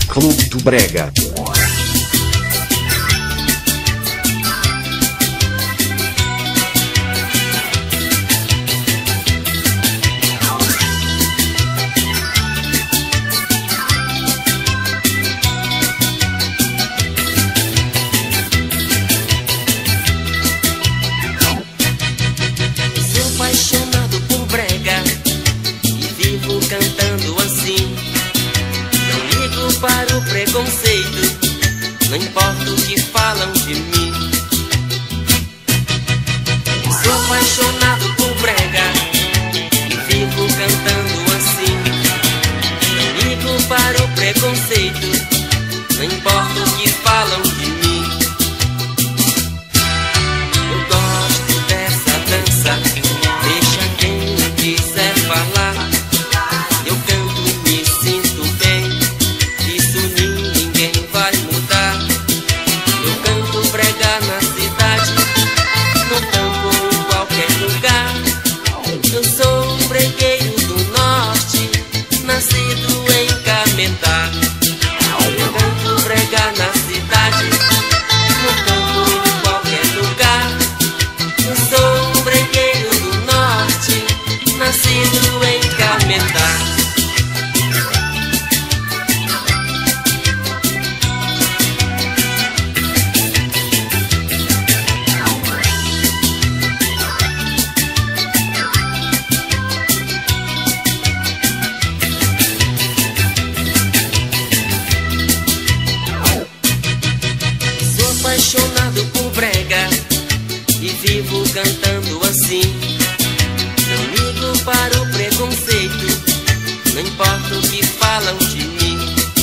Clube do Brega. Sou apaixonado por brega e vivo cantando assim. Não ligo para o preconceito, não importa o que falam de mim. Sou apaixonado por brega e vivo cantando assim. Não ligo para o preconceito, não importa o que falam de mim. Eu gosto dessa dança, deixa quem quiser falar. Eu canto e me sinto bem, isso ninguém vai mudar. Eu canto brega na cidade, no campo, em qualquer lugar. Eu sou um bregueiro do norte, nascido em Cametá. Eu canto brega na cidade, no campo, em qualquer lugar. Eu sou um bregueiro do norte, nascido em Cametá. Sou apaixonado por brega e vivo cantando assim. Não ligo para o preconceito, não importa o que falam de mim.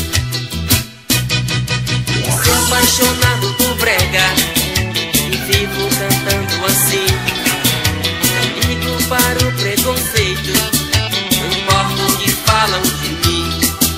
Sou apaixonado por brega e vivo cantando assim. Não ligo para o preconceito, não importa o que falam de mim.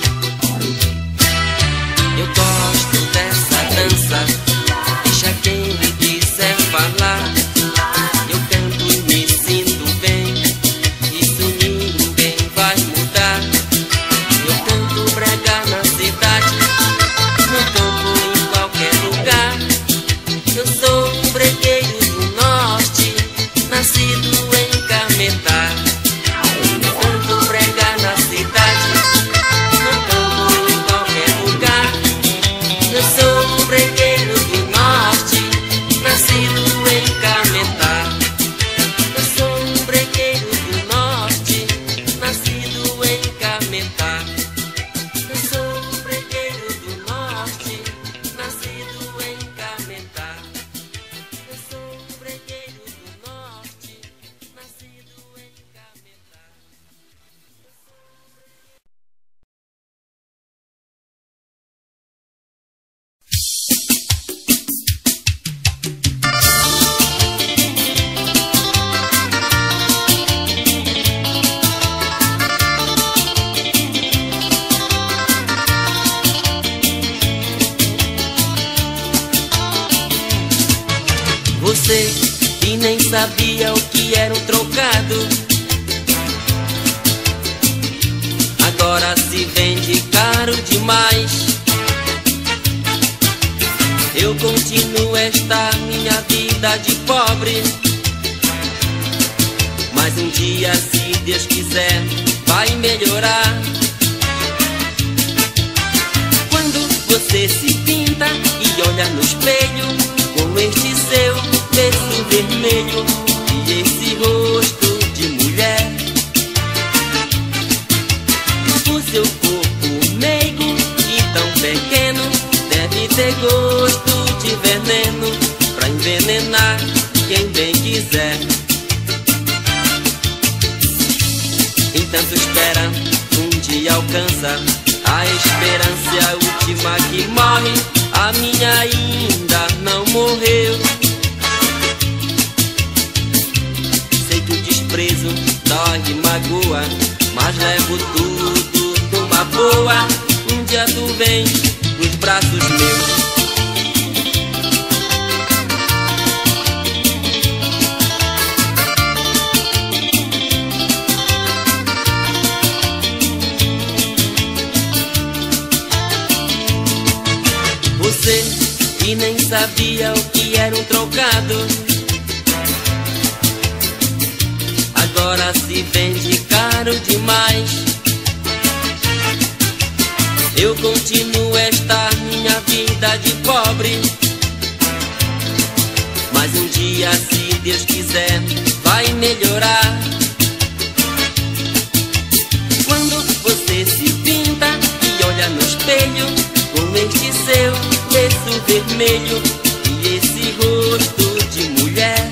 Eu gosto dessa dança, deixa quem me quiser falar. Eu canto e me sinto bem, isso ninguém vai mudar. Eu canto brega na cidade, no campo, em qualquer lugar. Eu sou um bregueiro do norte, nascido em Cametá. Eu canto brega na cidade, no campo, em qualquer lugar. Eu sou um bregueiro do norte, nascido em Cametá. Eu sou um bregueiro do norte, nascido em Cametá. Eu sou um bregueiro do norte, nascido em Cametá. Eu sou um bregueiro do norte, nascido em Cametá. Você que nem sabia o que era um trocado, agora se vende caro demais. Eu continuo esta minha vida de pobre, mas um dia, se Deus quiser, vai melhorar. Quando você se pinta e olha no espelho com este seu berço vermelho e esse rosto de mulher, o seu corpo meigo e tão pequeno deve ter gosto de veneno pra envenenar quem bem quiser. Entanto espera, um dia alcança a esperança, é a última que morre. A minha ainda não morreu. Sei que o desprezo dói e magoa, mas levo tudo numa boa. Um dia tu vens nos braços meus. e nem sabia o que era um trocado. Agora se vende caro demais. Eu continuo esta minha vida de pobre, mas um dia, se Deus quiser, vai melhorar. Quando você se pinta e olha no espelho com este seu lenço vermelho e esse rosto de mulher,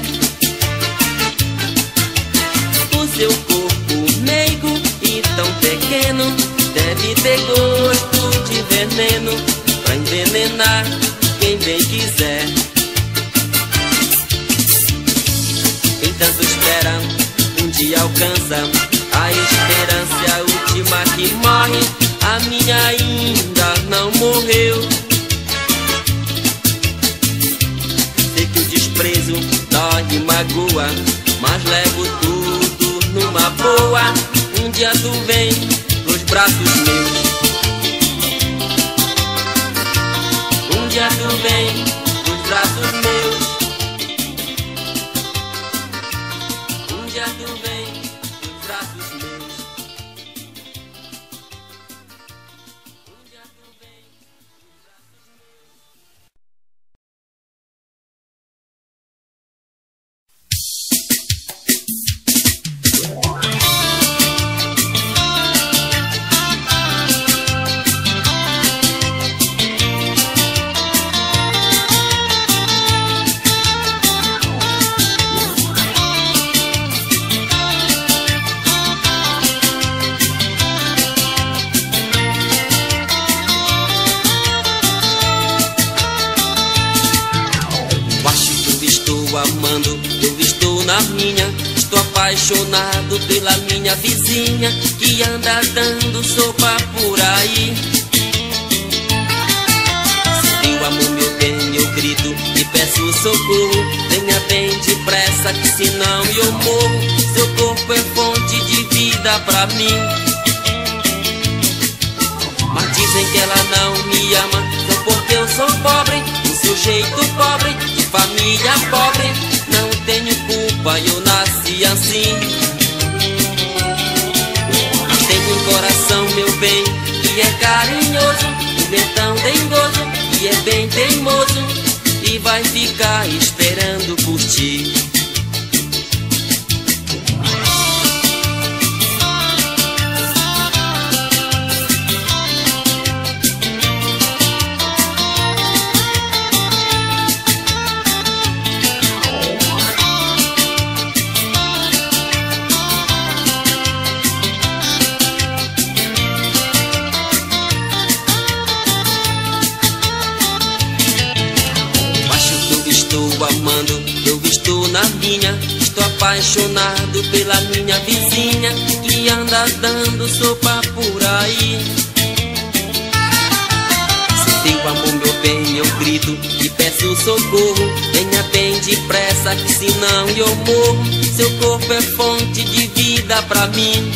o seu corpo meigo e tão pequeno deve ter gosto de veneno pra envenenar quem bem quiser. Quem tanto espera, um dia alcança. A esperança é a última que morre. A minha ainda não morreu. Sei que o desprezo dói e magoa, mas levo tudo numa boa. Um dia tu vem pros braços meus. Um dia tu vem pros braços meus. Um dia tu vem pros braços meus. Um dia tu vem pros braços meus. Amando, eu estou na minha. Estou apaixonado pela minha vizinha que anda dando sopa por aí. Se eu amo meu bem, eu grito e peço socorro. Venha bem depressa que senão eu morro. Seu corpo é fonte de vida pra mim. Mas dizem que ela não me ama só porque eu sou pobre, um sujeito pobre, de família pobre. Não tenho culpa, eu nasci assim. Mas tenho um coração, meu bem, que é carinhoso, e é tão dengoso, e é bem teimoso, e vai ficar esperando por ti. Amando, eu estou na minha. Estou apaixonado pela minha vizinha que anda dando sopa por aí. Se eu amo meu bem, eu grito e peço socorro. Venha bem depressa que senão eu morro. Seu corpo é fonte de vida pra mim.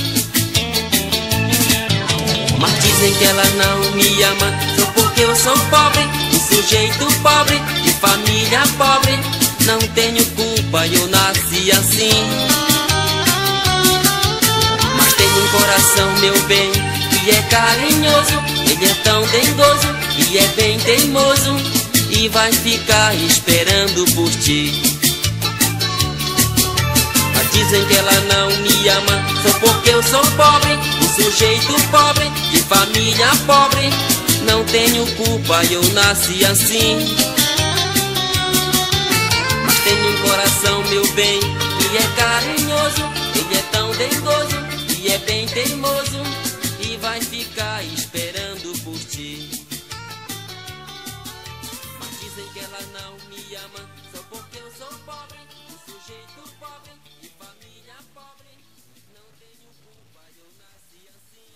Mas dizem que ela não me ama só porque eu sou pobre, um sujeito pobre, de família pobre. Não tenho culpa, eu nasci assim. Mas tenho um coração, meu bem, que é carinhoso, ele é tão dengoso e é bem teimoso, e vai ficar esperando por ti. Mas dizem que ela não me ama só porque eu sou pobre, um sujeito pobre, de família pobre. Não tenho culpa, eu nasci assim. Tenho um coração, meu bem, que é carinhoso, ele é tão dengoso e é bem teimoso, e vai ficar esperando por ti. Mas dizem que ela não me ama só porque eu sou pobre, um sujeito pobre, de família pobre. Não tenho culpa, eu nasci assim.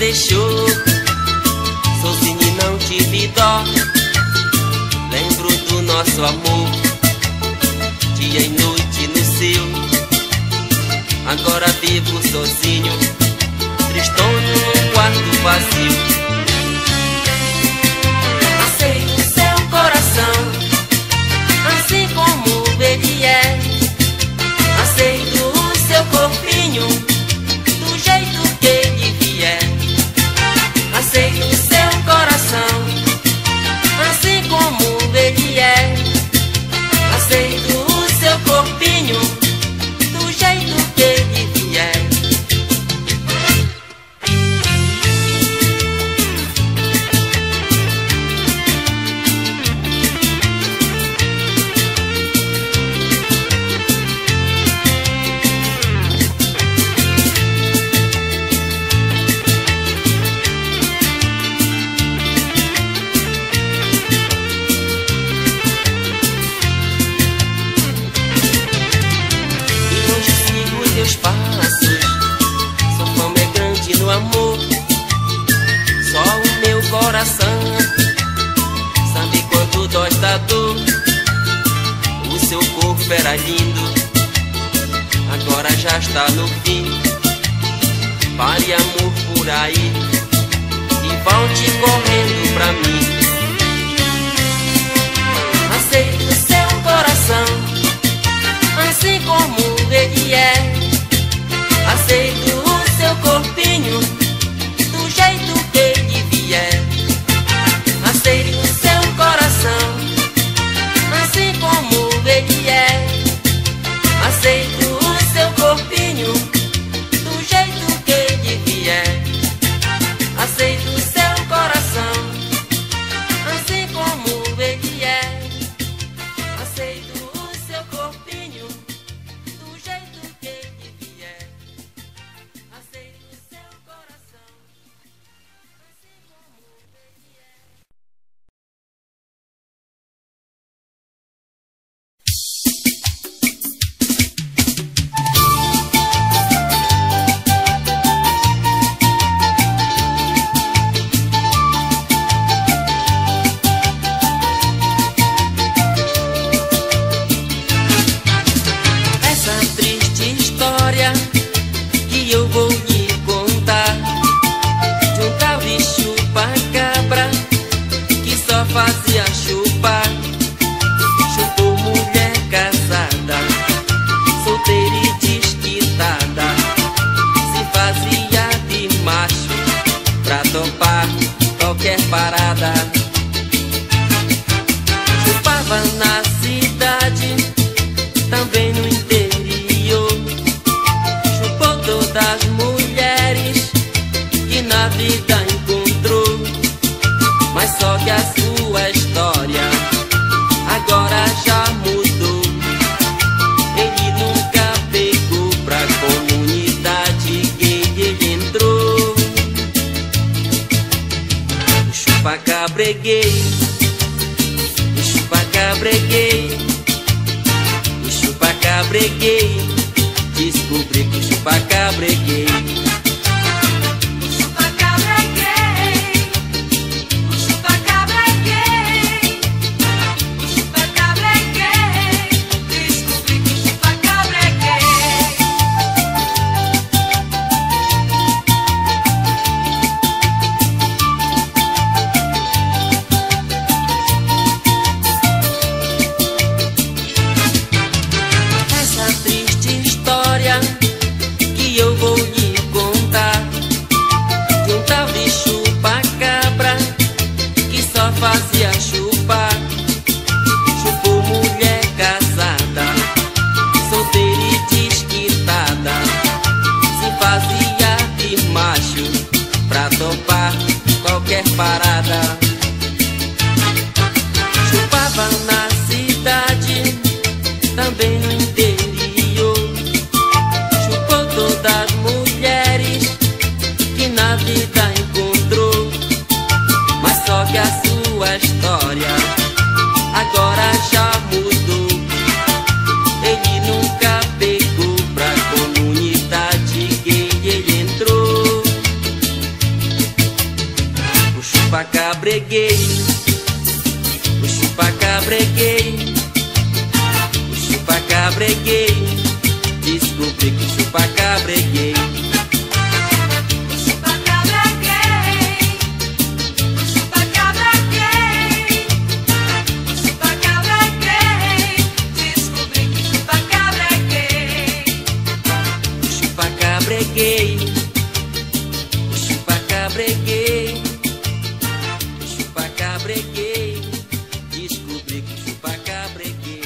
deixou, sozinho e não tive dó. Lembro do nosso amor, dia e noite no seu. Agora vivo sozinho, tristonho num quarto vazio. Aceito seu coração, assim como ele é. Aceito o seu corpinho, do jeito que ele vier. Aceito seu coração, assim como ele é. Aceito o seu corpinho, do jeito que ele vier. Passos, sua fama é grande no amor. Só o meu coração sabe quanto dói da dor. O seu corpo era lindo, agora já está no fim. Pare amor por aí e volte correndo pra mim. Aceito seu coração, assim como ele é. Aceito o seu corpinho, do jeito que ele vier. Aceito o seu coração, assim como ele é. Aceito o seu corpinho, do jeito que ele vier. Aceito o seu coração, assim como ele é. Aceito o seu corpinho, do jeito que ele vier. Aceito o seu coração, assim como ele é. Essa triste história que eu vou lhe contar, de um tal de chupa-cabra que só fazia chupar. Chupou mulher casada, solteira e desquitada, se fazia de macho pra topar qualquer parada. Chupava na cidade, também no interior. Chupou todas as mulheres que na vida encontrou. Mas só que a sua história agora já mudou. Ele nunca pegou pra comunidade gay, ele entrou. O chupa-cabra é gay, o chupa-cabra é gay, o chupa-cabra é gay. Descobri que o chupa-cabra é gay. O chupa-cabra é gay. O chupa-cabra é gay. O chupa-cabra é gay. Descobri que o chupa-cabra é gay. Essa triste história que eu vou lhe contar, chupa-cabra é gay. Descobri que o chupa-cabra é gay. O chupa-cabra é gay. O chupa-cabra é gay. O chupa-cabra é gay. Descobri que o chupa-cabra é gay. O chupa-cabra é gay. O chupa-cabra é gay. O chupa-cabra é gay. Descobri que o chupa-cabra é gay.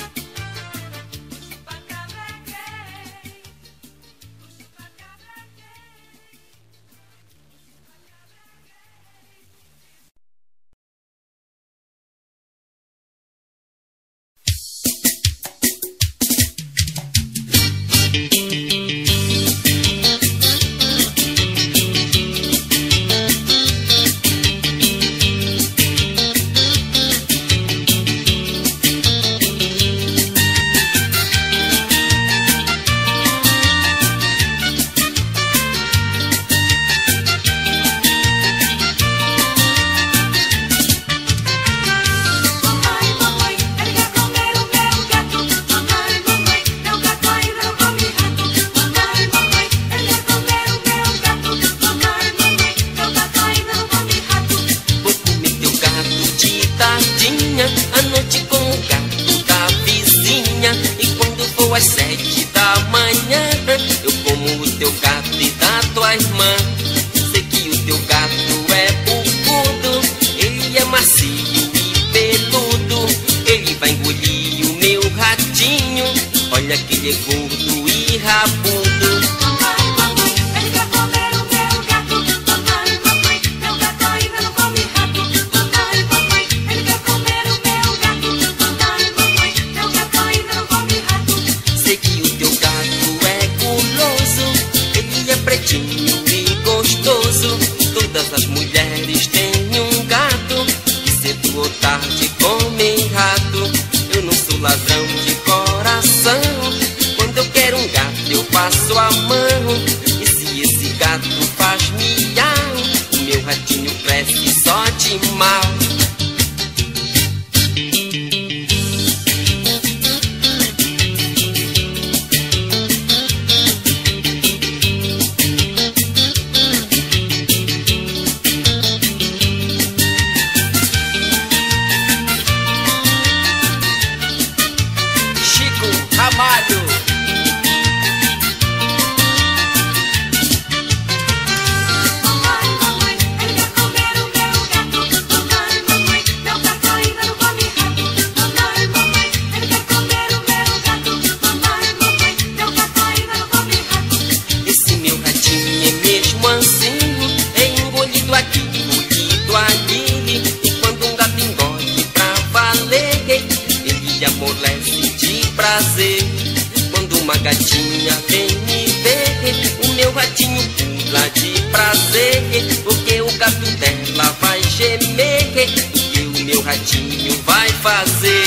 À noite com o gato da vizinha. E quando for às 7 da manhã, eu como o teu gato e da tua irmã. Sei que o teu gato é bucudo, ele é macio e peludo. Ele vai engolir o meu ratinho, olha que ele é gordo e rabudo. E gostoso, todas as mulheres têm um gato que cedo ou tarde come rato. Eu não sou ladrão de coração, quando eu quero um gato eu passo a mão. E se esse gato faz miau, o meu ratinho cresce só de mal. Amolece de prazer. Quando uma gatinha vem me ver, o meu ratinho pula de prazer, porque o gato dela vai gemer e o meu ratinho vai fazer.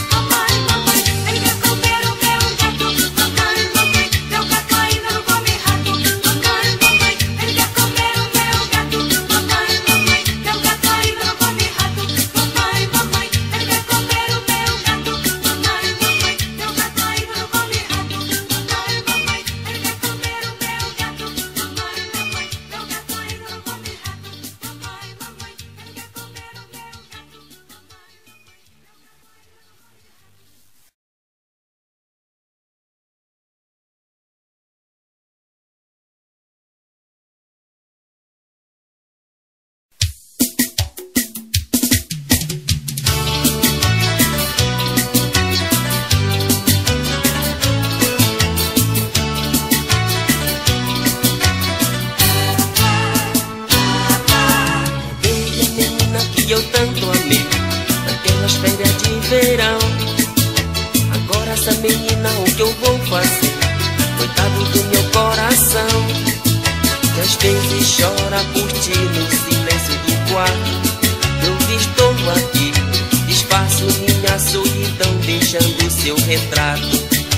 Eu tanto amei naquelas férias de verão. Agora essa menina, o que eu vou fazer? Coitado do meu coração, que às vezes chora por ti no silêncio do quarto. Eu estou aqui, disfarço minha solidão, deixando seu retrato.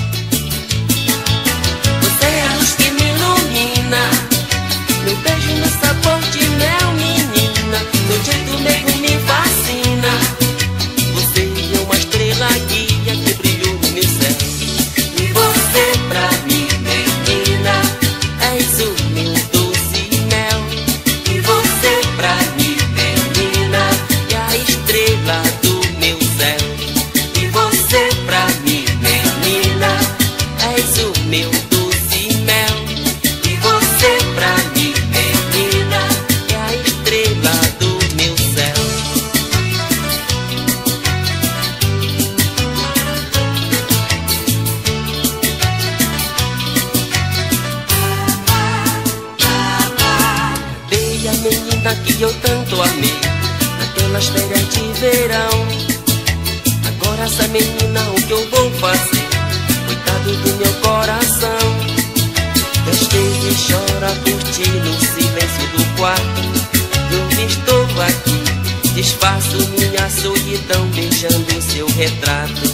Você é a luz que me ilumina, meu beijo no sabor de mel, menina. Seu jeito mesmo me fascina. Você é uma estrela guia que brilhou no meu céu. estrela que eu tanto amei naquelas férias de verão. Agora essa menina, o que eu vou fazer? Coitado do meu coração. 10 vezes chora por ti no silêncio do quarto. Eu estou aqui, disfarço minha solidão, beijando seu retrato.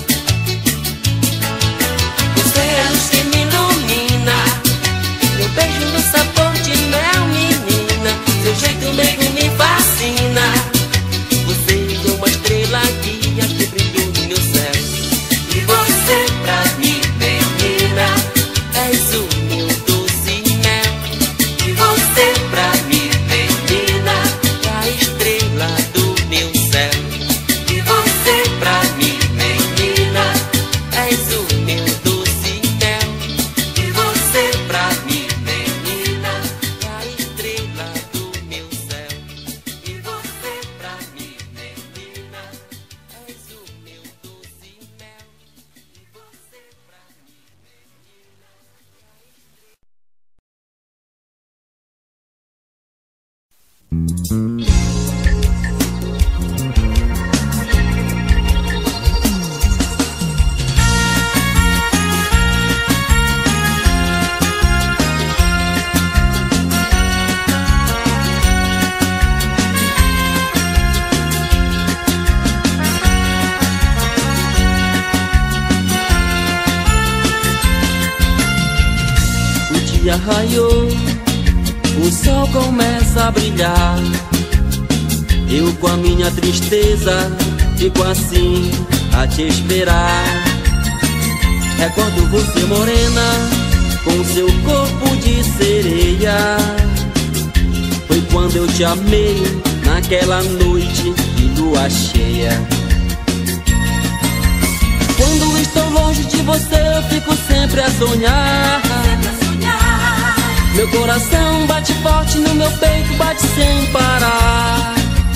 Você é a luz que me ilumina, meu beijo no sabor de mel, menina. Seu jeito mesmo me fascina. Você é uma estrela guia que brilhou no meu céu. E você pra mim, menina, és o meu doce mel. E você pra mim, menina, é a estrela do meu céu. E você pra mim, menina, és o meu doce mel. E você pra mim, menina, é a estrela do meu céu. E você pra mim, menina, és o meu doce mel. E você pra mim, o dia raiou, o sol começa a brilhar. Eu com a minha tristeza fico assim a te esperar. Recordo você morena com seu corpo de sereia. Foi quando eu te amei naquela noite de lua cheia. Quando estou longe de você eu fico sempre a sonhar. Meu coração bate forte no meu peito, bate sem parar.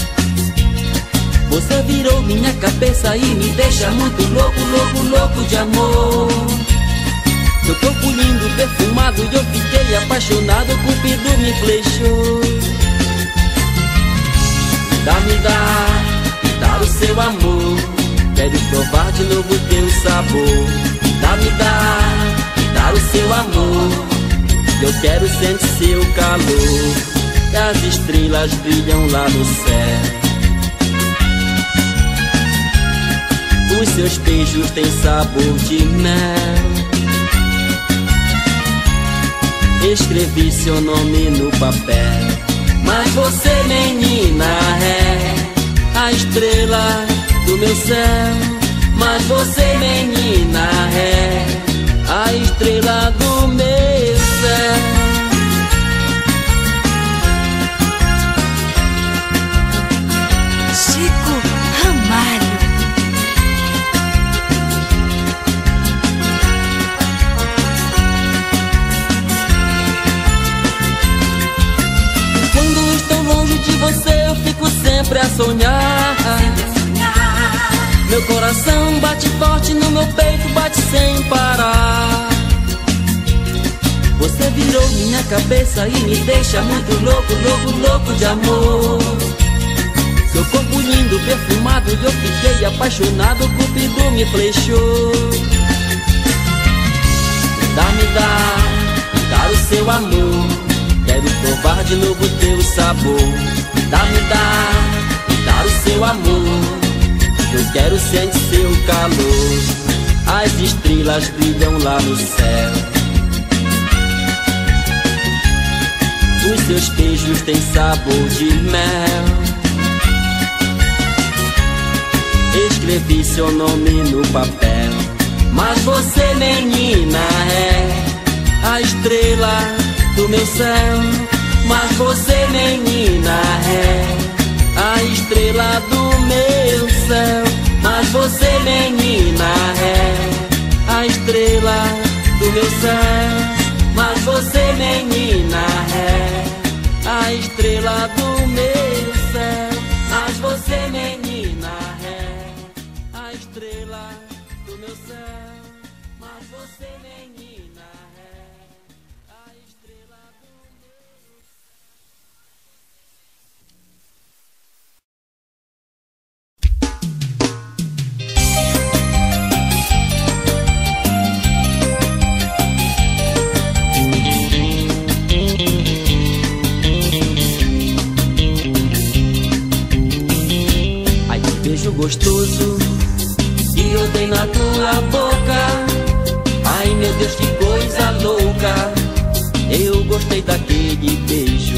Você virou minha cabeça e me deixa muito louco, louco, louco de amor. Seu corpo lindo, perfumado, e eu fiquei apaixonado, o cupido me flechou. Me dá o seu amor. Quero provar de novo teu sabor. Me dá o seu amor. Eu quero sentir seu calor. E as estrelas brilham lá no céu. Os seus beijos têm sabor de mel. Escrevi seu nome no papel. Mas você, menina, é a estrela do meu céu. Mas você, menina, é a estrela do meu céu. Chico Ramalho. Quando estou longe de você eu fico sempre a sonhar. Meu coração bate forte no meu peito, bate sem parar. Você virou minha cabeça e me deixa muito louco, louco, louco de amor. Seu corpo lindo, perfumado, e eu fiquei apaixonado, o cupido me flechou. Me dá o seu amor. Quero provar de novo teu sabor. Me dá o seu amor. Eu quero sentir seu calor. As estrelas brilham lá no céu. Os seus beijos têm sabor de mel. Escrevi seu nome no papel. Mas você, menina, é a estrela do meu céu. Mas você, menina, é a estrela do meu céu. Mas você, menina, é a estrela do meu céu. Mas você, menina, é a estrela do meu céu. Mas você, menina, é a estrela do meu céu. Mas você, menina, é a estrela do meu céu. gostoso que eu dei na tua boca. Ai meu Deus, que coisa louca, eu gostei daquele beijo.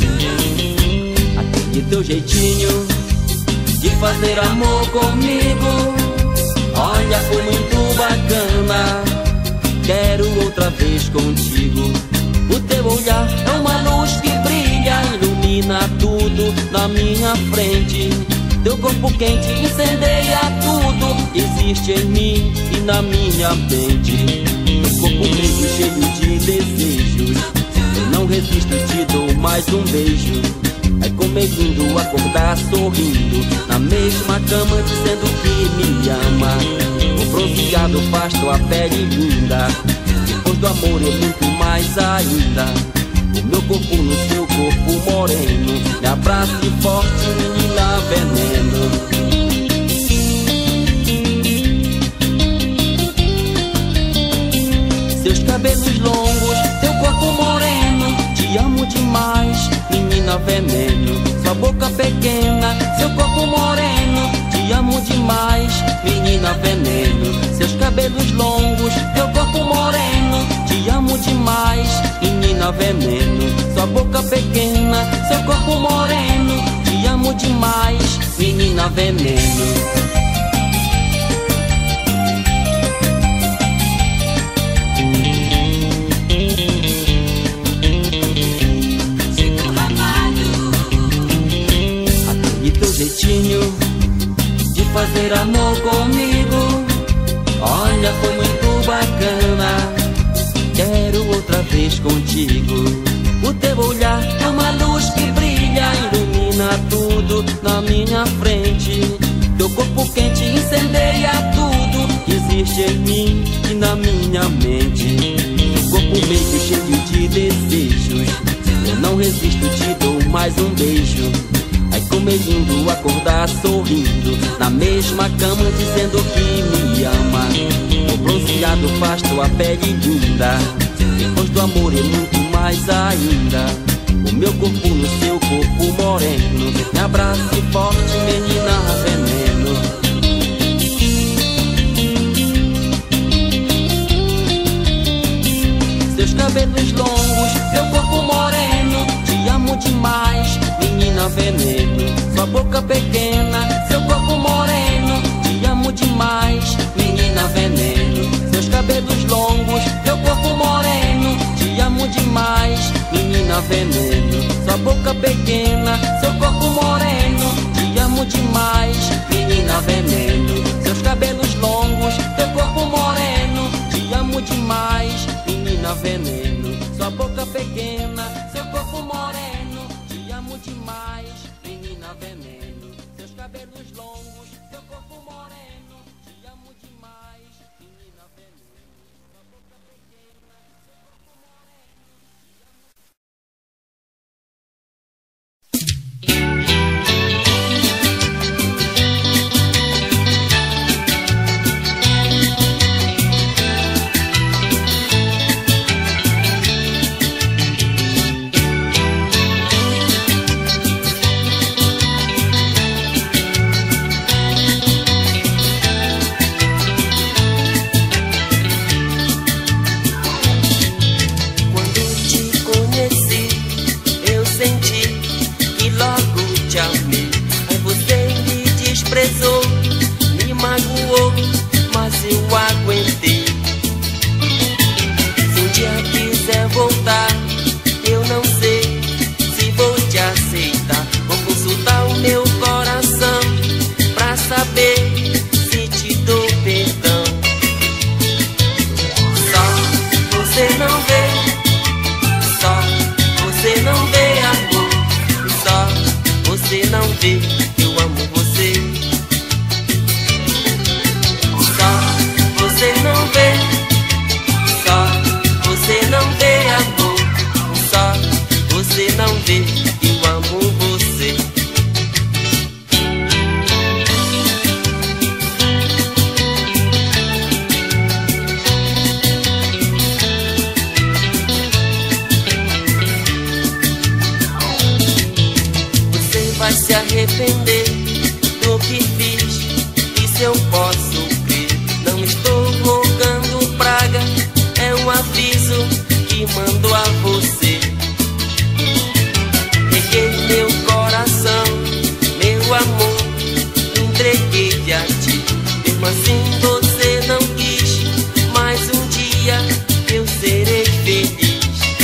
Aquele teu jeitinho de fazer amor comigo, olha, foi muito bacana. Quero outra vez contigo. O teu olhar é uma luz que brilha, ilumina tudo na minha frente. Teu corpo quente incendeia tudo que existe em mim e na minha mente. Teu corpo negro cheio de desejos, eu não resisto e te dou mais um beijo. É como é lindo acordar sorrindo na mesma cama, dizendo que me ama. O bronzeado faz tua pele linda, depois do amor é muito mais ainda. O meu corpo no seu corpo moreno, me abrace forte, menina veneno. Seus cabelos longos, teu corpo moreno, te amo demais, menina veneno. Sua boca pequena, seu corpo moreno, te amo demais, menina veneno. Seus cabelos longos, teu corpo moreno, te amo demais, menina veneno. Sua boca pequena, seu corpo moreno, te amo demais, menina veneno. Jeitinho de fazer amor comigo, olha, foi muito bacana. Quero outra vez contigo. O teu olhar é uma luz que brilha, ilumina tudo na minha frente. Teu corpo quente incendeia tudo que existe em mim e na minha mente. Teu corpo meio cheio de desejos, eu não resisto, te dou mais um beijo. Ai, como é lindo acordar sorrindo na mesma cama, dizendo que me ama. O bronzeado faz tua pele linda, depois do amor é muito mais ainda. O meu corpo no seu corpo moreno, me abrace forte, menina veneno. Seus cabelos longos, teu corpo moreno, te amo demais, menina veneno. Sua boca pequena, seu corpo moreno, te amo demais, menina veneno. Seus cabelos longos, teu corpo moreno, te amo demais, menina veneno. Sua boca pequena, seu corpo moreno, te amo demais, menina veneno. Seus cabelos longos, teu corpo moreno, te amo demais, menina veneno. Sua boca pequena, seu corpo moreno, te amo demais, menina veneno. Seus cabelos longos, teu corpo moreno, te amo demais, menina veneno. Sua boca pequena, seu corpo moreno, me magoou, mas eu aguentei. Se um dia quiser voltar, eu não sei se vou te aceitar. Vou consultar o meu coração pra saber se te dou perdão. Só você não vê, só você não vê amor. Só você não vê, eu amo você. Você não vê, só você não vê amor. Só você não vê, eu amo você. Você vai se arrepender do que fiz. estou rogando praga, é um aviso que mando a você. Peguei meu coração, meu amor, entreguei a ti. Mesmo assim você não quis, mas um dia eu serei feliz.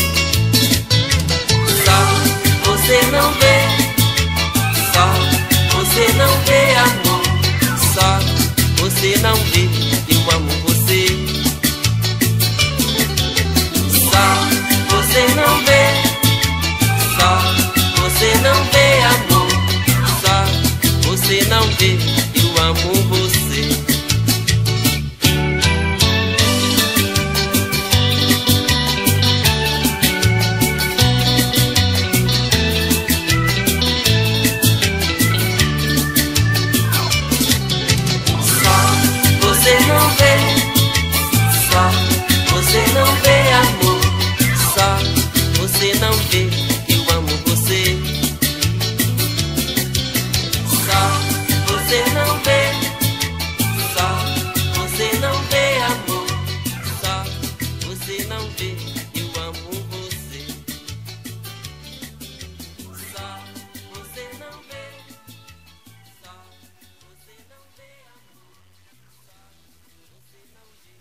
Só você não vê, só você não vê, amor. Só você não vê, eu amo você. Só você não vê, só você não vê, amor. Só você não vê, eu amo você. Você não vê, amor. Só você não vê, eu amo você. Só você não vê, só você não vê, amor. Só você não vê, eu amo você. Só você não vê, só você não vê, amor. Só você não vê.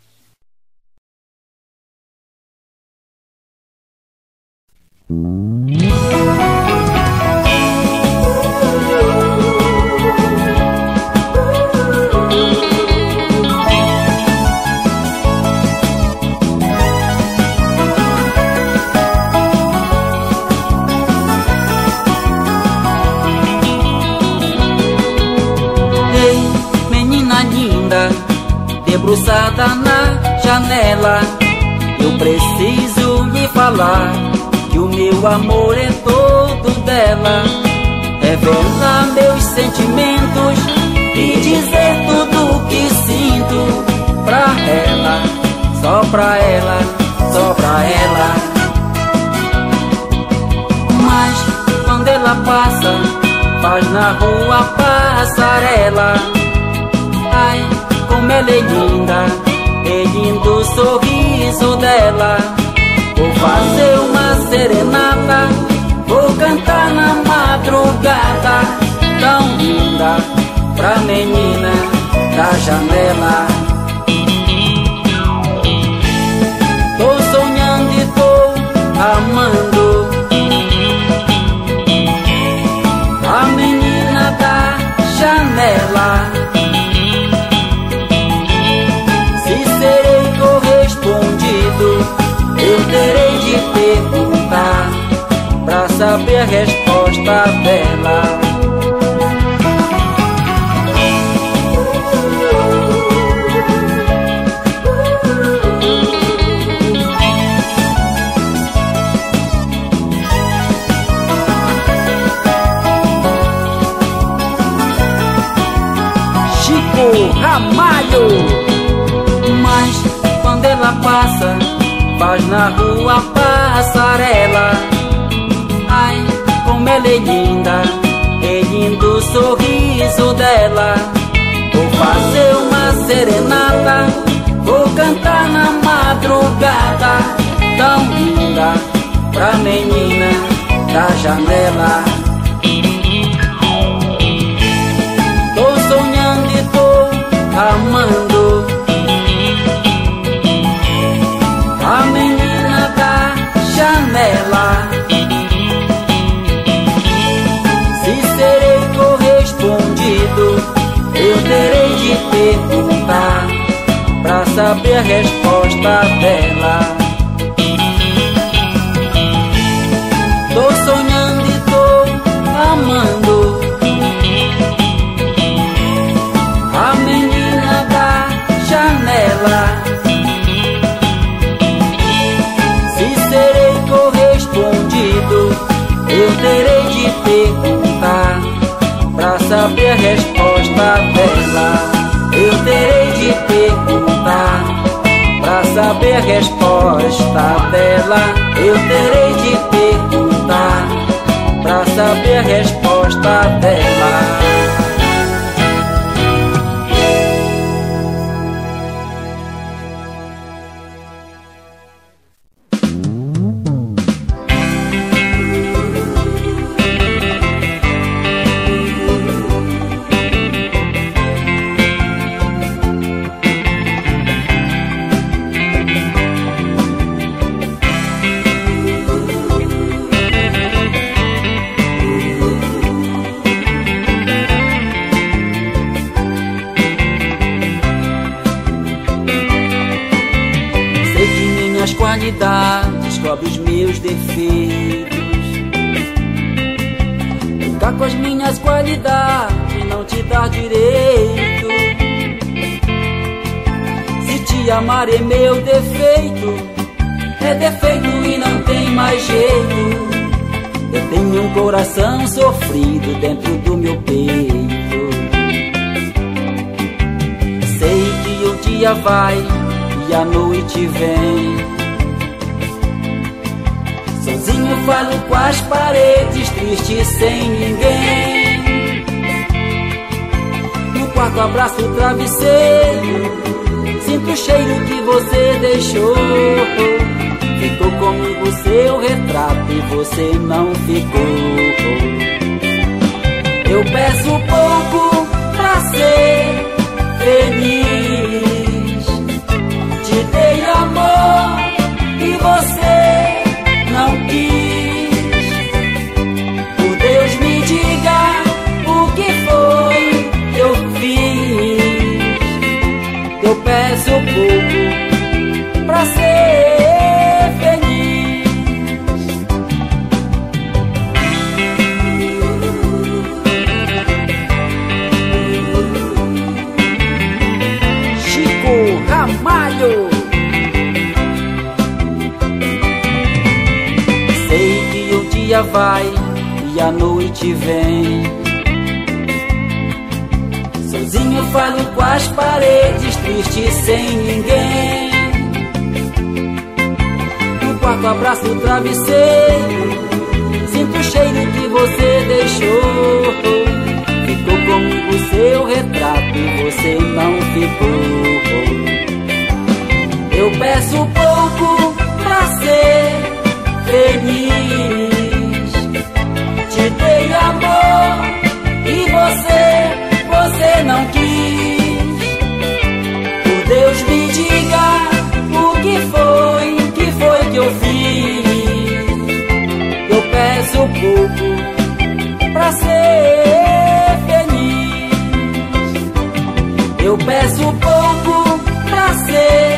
Ei, menina linda, debruçada na janela, eu preciso lhe falar que o meu amor é todo dela. Revela meus sentimentos e dizer tudo o que sinto pra ela, só pra ela, só pra ela. Mas quando ela passa, faz na rua passarela. Ai, como ela é linda, é lindo o sorriso dela. Vou fazer uma serenata, vou cantar na madrugada, tão linda pra menina da janela. Tô sonhando e tô amando a menina da janela. Se serei correspondido, eu terei de perguntar pra saber a resposta dela. Chico Ramalho. Mas quando ela passa, faz na rua passarela. Ai, como ela é linda, é lindo o sorriso dela. Vou fazer uma serenata, vou cantar na madrugada, tão linda pra menina da janela. Tô sonhando e tô amando a menina da janela. Se serei correspondido, eu terei de perguntar pra saber a resposta dela. Tô sonhando e tô amando a menina da janela. Se serei correspondido, eu terei de perguntar pra saber a resposta dela. Eu terei de perguntar pra saber a resposta dela. Eu terei de perguntar pra saber a resposta dela. qualidades, cobre os meus defeitos. Ficar com as minhas qualidades não te dá direito. Se te amar é meu defeito, é defeito e não tem mais jeito. Eu tenho um coração sofrido dentro do meu peito. Sei que o dia vai e a noite vem. Sozinho falo com as paredes, triste sem ninguém. No quarto abraço o travesseiro, sinto o cheiro que você deixou. Ficou comigo seu retrato e você não ficou. Eu peço pouco pra ser feliz. Te dei amor e você não quis. Por Deus me diga o que foi que eu fiz. Eu peço pouco pra ser Ramalho. Sei que o dia vai e a noite vem. Sozinho falo com as paredes, triste sem ninguém. No quarto abraço o travesseiro, sinto o cheiro que você deixou. Ficou comigo seu retrato e você não ficou. Eu peço pouco pra ser feliz. Te dei amor e você não quis. Por Deus me diga o que foi que eu fiz. Eu peço pouco pra ser feliz. Eu peço pouco pra ser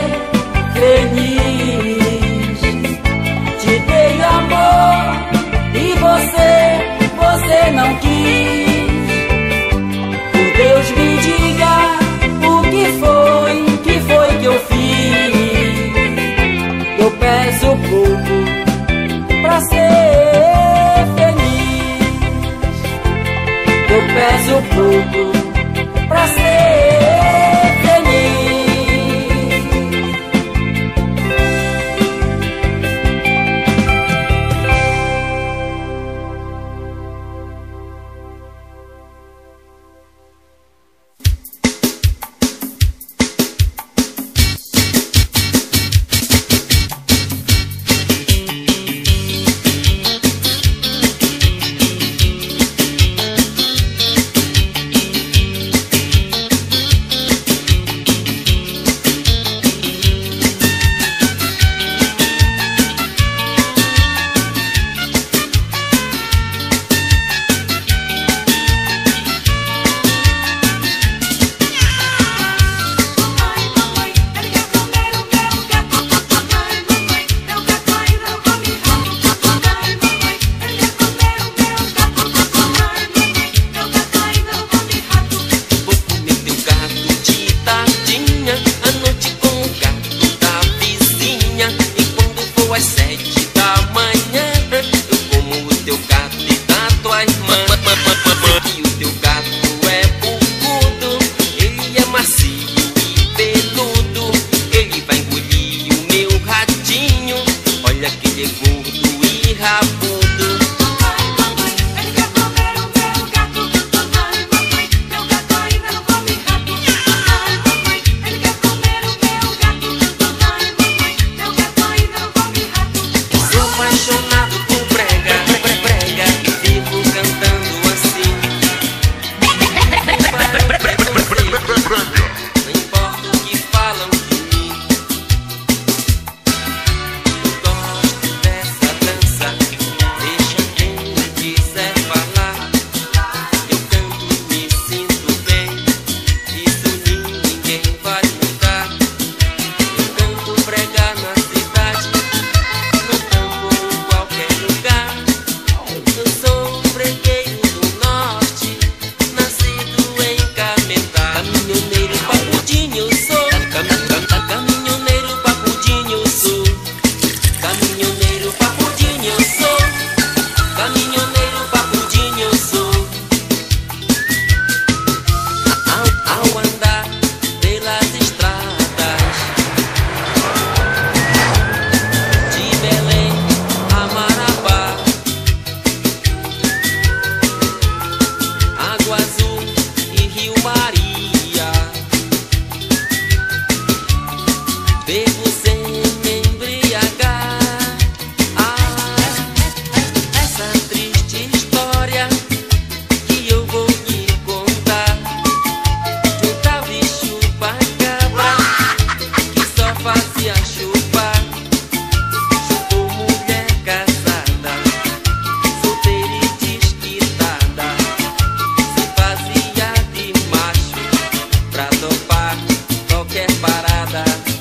feliz. Te dei amor e você não quis. Por Deus me diga o que foi que eu fiz. Eu peço pouco pra ser feliz. Eu peço pouco pra ser feliz. bebo sem me embriagar. Essa triste história que eu vou lhe contar, de um tal de chupa-cabra que só fazia chupar. Chupou mulher casada, solteira e desquitada, se fazia de macho pra topar qualquer parada.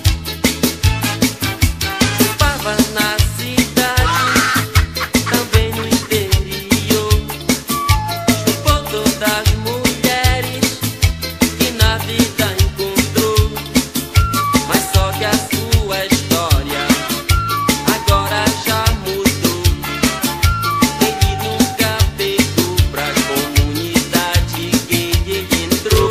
Chupava na cidade, também no interior. Chupou todas as mulheres que na vida encontrou. Mas só que a sua história agora já mudou. Ele nunca pegou pra comunidade que ele entrou.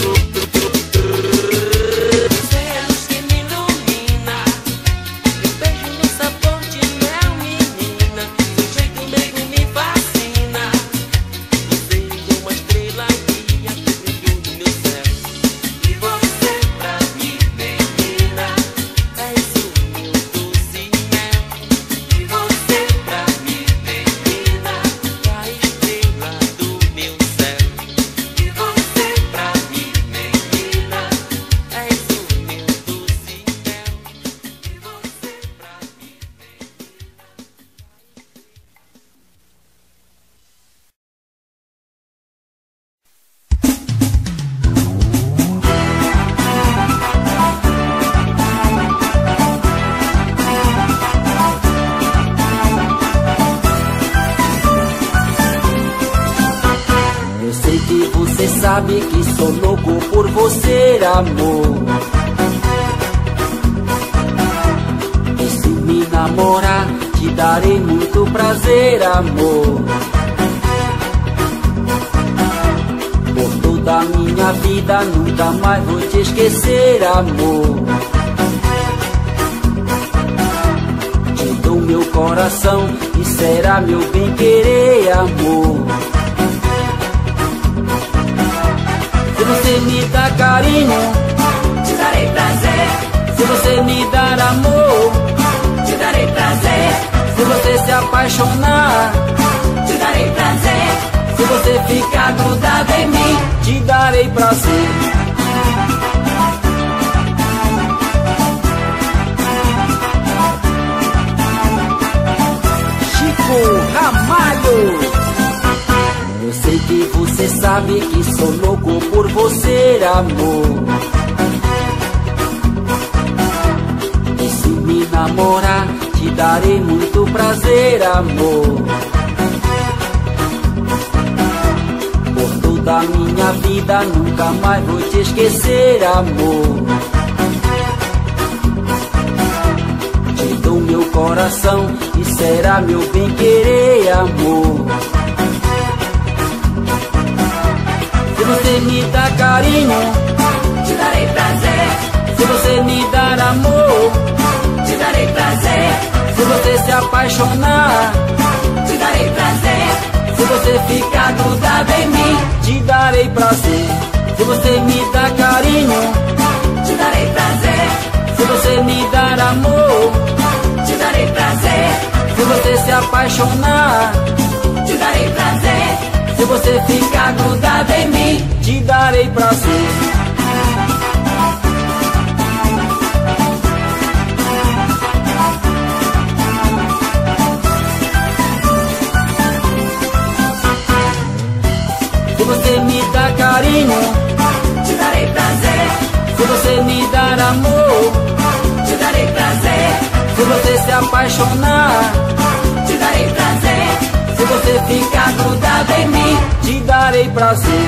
Céus que me ilumina, meu beijo no sabor de mel, menina. Seu jeito mesmo me fascina. Você é uma estrela guia que brilhou no meu céu. E você pra mim, menina, és o meu doce mel. E você pra mim, menina, é a estrela do meu céu. E você pra mim, menina, és o meu doce mel. E você pra mim, Eu sei que você sabe que sou louco por você, amor. E se me namorar, te darei muito prazer, amor. Por toda a minha vida, nunca mais vou te esquecer, amor. Te dou meu coração e será meu bem-querer, amor. Se você me dá carinho, Te darei prazer, se você me dar amor, te darei prazer, se você se apaixonar, te darei prazer, se você ficar grudado em mim, te darei prazer. Chico Ramalho. Eu sei que você sabe que sou louco por você, amor. E se me namorar, te darei muito prazer, amor. Por toda a minha vida, nunca mais vou te esquecer, amor. Te dou meu coração e será meu bem-querer, amor. Se você me dá carinho, te darei prazer, se você me dar amor, te darei prazer, se você se apaixonar, te darei prazer, se você ficar grudado em mim, te darei prazer. Se você me dá carinho, te darei prazer, se você me dar amor, te darei prazer, se você se apaixonar, te darei prazer, se você ficar grudado em mim, te darei prazer. Se você me dá carinho, te darei prazer, se você me dar amor, te darei prazer, se você se apaixonar, te darei prazer, se você ficar grudado em mim, te darei prazer.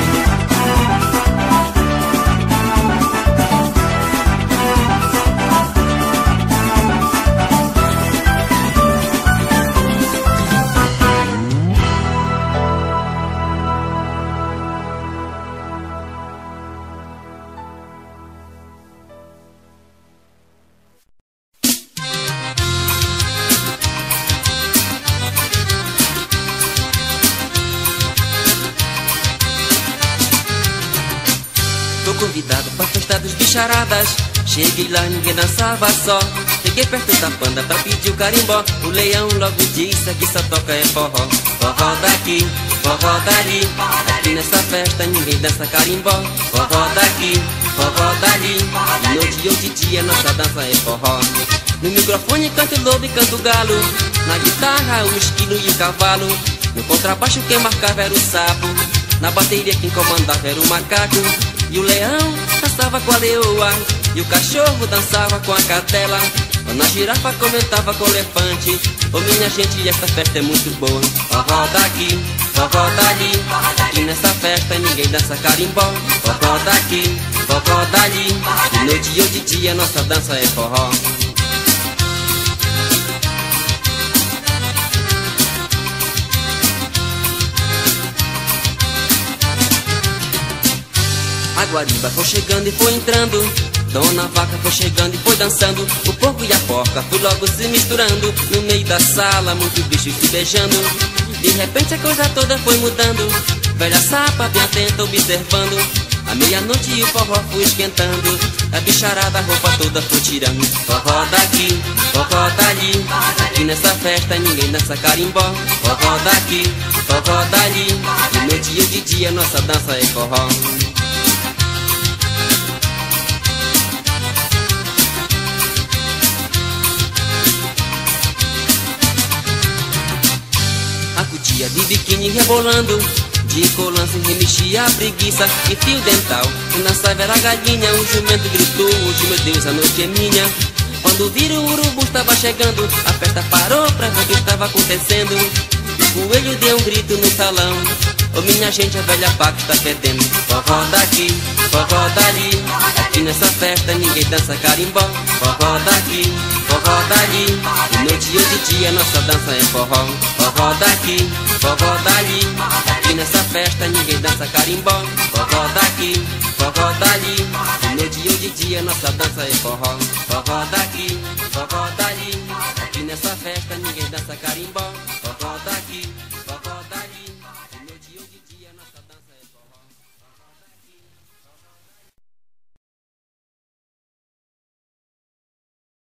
convidado pra festa dos bicharadas. Cheguei lá, ninguém dançava só. Cheguei perto da banda pra pedir o carimbó. O leão logo disse, aqui só toca é forró. Forró daqui, forró dali. Aqui nessa festa ninguém dança carimbó. Forró daqui, forró dali. De noite ou de dia nossa dança é forró. No microfone canta o lobo e canta o galo. Na guitarra o esquilo e o cavalo. No contrabaixo quem marcava era o sapo. Na bateria quem comandava era o macaco. E o leão dançava com a leoa. E o cachorro dançava com a cadela. Na girafa comentava com o elefante. Ô minha gente, essa festa é muito boa. Forró daqui, forró dali. Aqui nessa festa ninguém dança carimbó. Forró daqui, forró dali. De noite ou de dia nossa dança é forró. A guariba foi chegando e foi entrando. Dona Vaca foi chegando e foi dançando. O porco e a porca foi logo se misturando. No meio da sala, muito bicho se beijando. De repente a coisa toda foi mudando. Velha sapa bem atenta observando. À meia-noite e o forró foi esquentando. A bicharada a roupa toda foi tirando. Forró daqui, forró dali. Aqui nessa festa ninguém dança carimbó. Forró daqui, forró dali. De noite ou de dia nossa dança é forró. Cutia de biquíni rebolando, de colã se remexia a preguiça e fio dental. E na saiva era galinha, o jumento gritou, hoje meu Deus a noite é minha. Quando viram o urubu estava chegando, a festa parou pra ver o que estava acontecendo. O coelho deu um grito no salão, ô minha gente, a velha vaca está perdendo. Forró daqui, forró dali. Aqui nessa festa ninguém dança carimbó. Forró daqui, forró dali. De noite ou de dia nossa dança é forró. Forró daqui, forró dali. Aqui nessa festa ninguém dança carimbó. Forró daqui, forró dali. De noite ou de dia nossa dança é forró. Forró daqui, forró dali. Aqui nessa festa ninguém dança carimbó. Forró daqui.